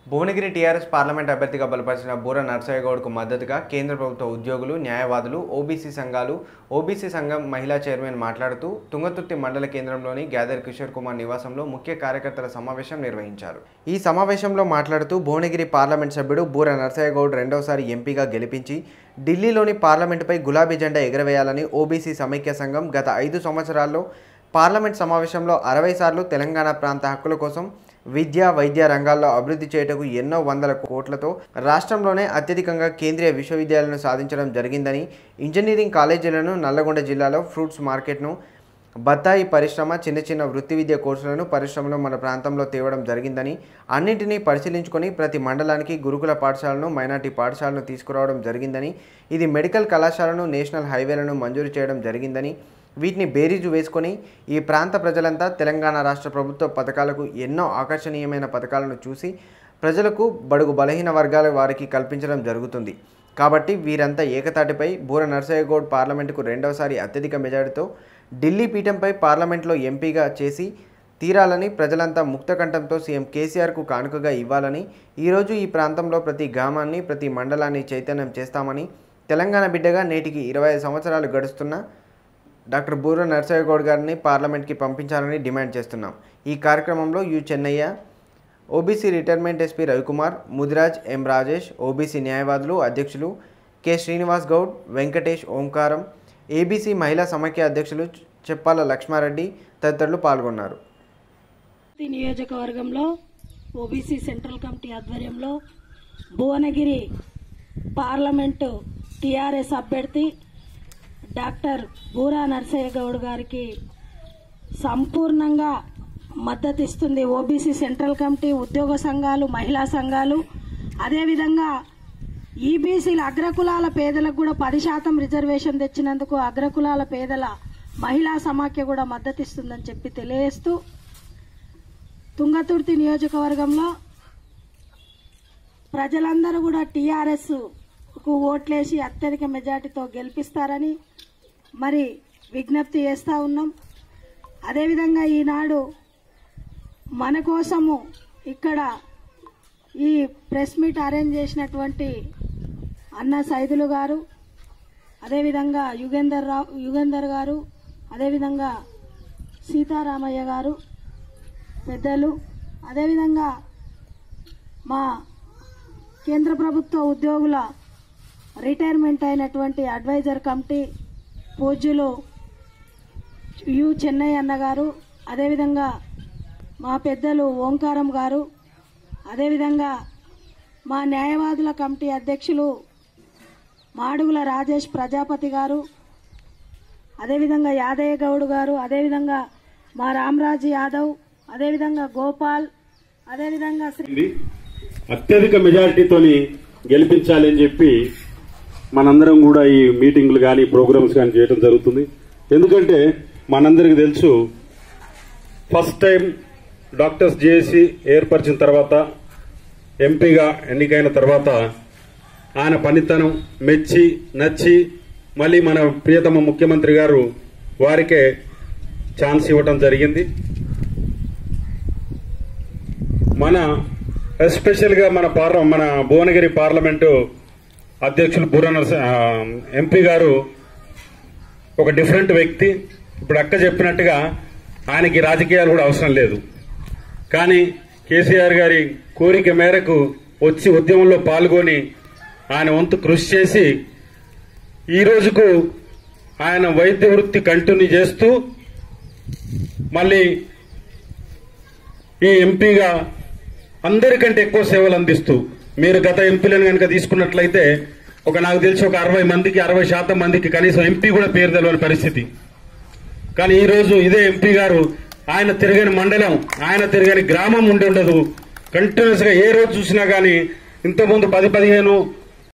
Bhuvanagiri TRS parliament అభ్యర్థిగా బలపరిచిన బూర నర్సయ్య గౌడ్కు మద్దతుగా కేంద్ర ప్రభుత్వ ఉద్యోగులు, న్యాయవాదులు, ఓబీసీ సంఘాలు, ఓబీసీ సంఘం మహిళా చైర్మన్ మాట్లాడుతూ తుంగతుర్తి మండల కేంద్రంలోని గ్యాదర్ కిషోర్ కుమార్ నివాసంలో ముఖ్య కార్యకర్తల సమావేశం నిర్వహించారు. ఈ సమావేశంలో మాట్లాడుతూ భువనగిరి పార్లమెంట్ సభ్యుడు బూర నర్సయ్య గౌడ్ రెండవసారి ఎంపీగా గెలిపించి ఢిల్లీలోని పార్లమెంటుపై గులాబీ జెండా ఎగరవేయాలని ఓబీసీ సమైక్య సంఘం గత 5 సంవత్సరాల్లో పార్లమెంట్ సమావేశంలో 60 సార్లు తెలంగాణ ప్రాంత హక్కుల కోసం విద్య, వైద్య రంగాల్లో అభివృద్ధి చేయటకు ఎన్నో వందల కోట్లతో రాష్ట్రంలోనే అత్యధికంగా కేంద్రీయ విశ్వవిద్యాలయాలను సాధించడం జరిగిందని, ఇంజనీరింగ్ కాలేజీలను, నల్లగొండ జిల్లాలో ఫ్రూట్స్ మార్కెట్ను, బత్తాయి పరిశ్రమ, చిన్న చిన్న వృత్తి విద్య కోర్సులను పరిశ్రమలో మన ప్రాంతంలో తేవడం జరిగిందని, అన్నింటినీ పరిశీలించుకొని ప్రతి మండలానికి గురుకుల పాఠశాలను, మైనార్టీ పాఠశాలను తీసుకురావడం జరిగిందని, ఇది మెడికల్ కళాశాలను, నేషనల్ హైవేలను మంజూరు చేయడం జరిగిందని, వీటిని బేరీజు వేసుకొని ఈ ప్రాంత ప్రజలంతా తెలంగాణ రాష్ట్ర ప్రభుత్వ పథకాలకు ఎన్నో ఆకర్షణీయమైన పథకాలను చూసి ప్రజలకు, బడుగు బలహీన వర్గాల వారికి కల్పించడం జరుగుతుంది. కాబట్టి వీరంతా ఏకతాటిపై బూర నర్సయ్య గౌడ్ పార్లమెంటుకు రెండవసారి అత్యధిక మెజారిటీతో ఢిల్లీ పీఠంపై పార్లమెంట్లో ఎంపీగా చేసి తీరాలని ప్రజలంతా ముక్తకంఠంతో సీఎం కేసీఆర్కు కానుకగా ఇవ్వాలని, ఈరోజు ఈ ప్రాంతంలో ప్రతి గ్రామాన్ని, ప్రతి మండలాన్ని చైతన్యం చేస్తామని, తెలంగాణ బిడ్డగా నేటికి 25 సంవత్సరాలు గడుస్తున్న డాక్టర్ బూర నర్సయ్య గౌడ్ గారిని పార్లమెంట్కి పంపించాలని డిమాండ్ చేస్తున్నాం. ఈ కార్యక్రమంలో U Chennaiah, OBC retirement SP Ravikumar, Mudiraj, M Rajesh, OBC న్యాయవాదులు అధ్యక్షులు కె శ్రీనివాస్ గౌడ్, వెంకటేష్, ఓంకారం, ఏబీసీ మహిళా సమైక్య అధ్యక్షులు చెప్పాల లక్ష్మారెడ్డి తదితరులు పాల్గొన్నారు. నియోజకవర్గంలో ఓబీసీ సెంట్రల్ కమిటీ ఆధ్వర్యంలో భువనగిరి పార్లమెంటు టీఆర్ఎస్ అభ్యర్థి డాక్టర్ బూర నర్సయ్య గౌడ్ గారికి సంపూర్ణంగా మద్దతిస్తుంది ఓబీసీ సెంట్రల్ కమిటీ, ఉద్యోగ సంఘాలు, మహిళా సంఘాలు. అదేవిధంగా ఈబీసీల అగ్రకులాల పేదలకు కూడా 10% రిజర్వేషన్ తెచ్చినందుకు అగ్రకులాల పేదల మహిళా సమాఖ్య కూడా మద్దతిస్తుందని చెప్పి తెలియజేస్తూ, తుంగతుర్తి నియోజకవర్గంలో ప్రజలందరూ కూడా టీఆర్ఎస్ కు ఓట్లేసి అత్యధిక మెజార్టీతో గెలిపిస్తారని మరి విజ్ఞప్తి చేస్తూ ఉన్నాం. అదేవిధంగా ఈనాడు మన కోసము ఇక్కడ ఈ ప్రెస్ మీట్ అరేంజ్ చేసినటువంటి అన్న సైదులు గారు, అదేవిధంగా యుగేందర్ గారు, అదేవిధంగా సీతారామయ్య గారు పెద్దలు, అదేవిధంగా మా కేంద్ర ప్రభుత్వ ఉద్యోగుల రిటైర్మెంట్ అయినటువంటి అడ్వైజర్ కమిటీ పూజ్యులు యు చెన్నయ్య అన్న గారు, అదేవిధంగా మా పెద్దలు ఓంకారం గారు, అదేవిధంగా మా న్యాయవాదుల కమిటీ అధ్యక్షులు మాడుగుల రాజేష్ ప్రజాపతి గారు, అదేవిధంగా యాదయ్య గౌడ్ గారు, అదేవిధంగా మా రామరాజ్ యాదవ్, అదేవిధంగా గోపాల్, అదేవిధంగా అత్యధిక మెజారిటీతోని గెలిపించాలని చెప్పి మనందరం కూడా ఈ మీటింగ్లు కానీ, ప్రోగ్రామ్స్ కానీ చేయడం జరుగుతుంది. ఎందుకంటే మనందరికి తెలుసు, ఫస్ట్ టైం డాక్టర్స్ జేఏసీ ఏర్పరిచిన తర్వాత, ఎంపీగా ఎన్నికైన తర్వాత ఆయన పనితనం మెచ్చి నచ్చి మళ్ళీ మన ప్రియతమ ముఖ్యమంత్రి గారు వారికే ఛాన్స్ ఇవ్వడం జరిగింది. ఎస్పెషల్గా మన భువనగిరి పార్లమెంటు అధ్యక్షులు బూర ఎంపీ గారు ఒక డిఫరెంట్ వ్యక్తి. ఇప్పుడు అక్క చెప్పినట్టుగా ఆయనకి రాజకీయాలు కూడా అవసరం లేదు, కానీ కేసీఆర్ గారి కోరిక మేరకు వచ్చి ఉద్యమంలో పాల్గొని ఆయన వంతు కృషి చేసి ఈ రోజుకు ఆయన వైద్య వృత్తి కంటిన్యూ చేస్తూ మళ్ళీ ఈ ఎంపీగా అందరికంటే ఎక్కువ సేవలు అందిస్తూ, మీరు గత ఎంపీలను కనుక తీసుకున్నట్లయితే నాకు తెలిసి ఒక 60% మందికి కనీసం ఎంపీ కూడా పేరు తెలియని పరిస్థితి. కానీ ఈ రోజు ఇదే ఎంపీ గారు ఆయన తిరగని మండలం, ఆయన తిరగని గ్రామం ఉండి ఉండదు. కంటిన్యూస్ గా ఏ రోజు చూసినా గానీ ఇంతకుముందు 10-15